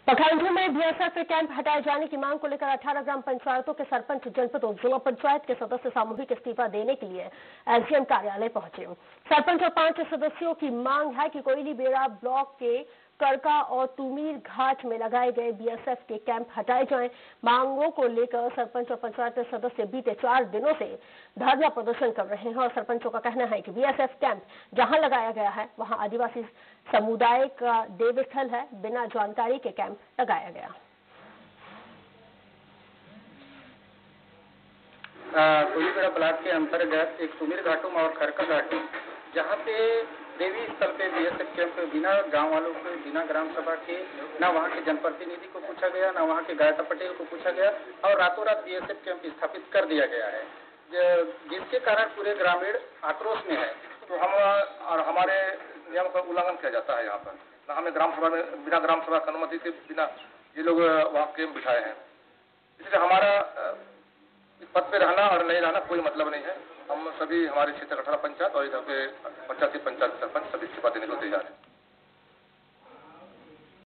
पखांजूर में BSF camp हटाए जाने की मांग को लेकर 18 ग्राम पंचायतों के सरपंच, जनपद और जिला पंचायत के सदस्य सामूहिक इस्तीफा देने के लिए एसडीएम कार्यालय पहुंचे। सरपंच और 5 सदस्यों की मांग है कि कोयली बेड़ा ब्लॉक के कड़का और तुमीर घाट में लगाए गए बीएसएफ के कैंप हटाए जाएं। मांगों को लेकर सरपंच और पंचायत सदस्य बीते 4 दिनों से धरना प्रदर्शन कर रहे हैं और सरपंचों का कहना है कि बीएसएफ कैंप जहां लगाया गया है वहां आदिवासी समुदाय का देवस्थल है, बिना जानकारी के कैंप लगाया गया। कोयली बेड़ा ब्लॉक के अंतर्गत एक तुमीर घाटों और खरका घाटी, जहाँ पे देवी स्थल पे बीएसएफ कैंप बिना गांव वालों को, बिना ग्राम सभा के, ना वहाँ के जनप्रतिनिधि को पूछा गया, ना वहाँ के गायता पटेल को पूछा गया और रातों रात बीएसएफ कैंप स्थापित कर दिया गया है, जिसके कारण पूरे ग्रामीण आक्रोश में है। तो हम और हमारे नियम का उल्लंघन किया जाता है। यहाँ पर ना हमें ग्राम सभा में बिना ग्राम सभा की अनुमति के बिना ये लोग वहाँ कैंप बिठाए हैं। इसलिए हमारा इस पद पे रहना और नहीं रहना कोई मतलब नहीं है। हम सभी हमारे क्षेत्र 18 पंचायत और इधर पे 85 पंचायत सरपंच सभी इस्तीफा देने को तैयार हैं।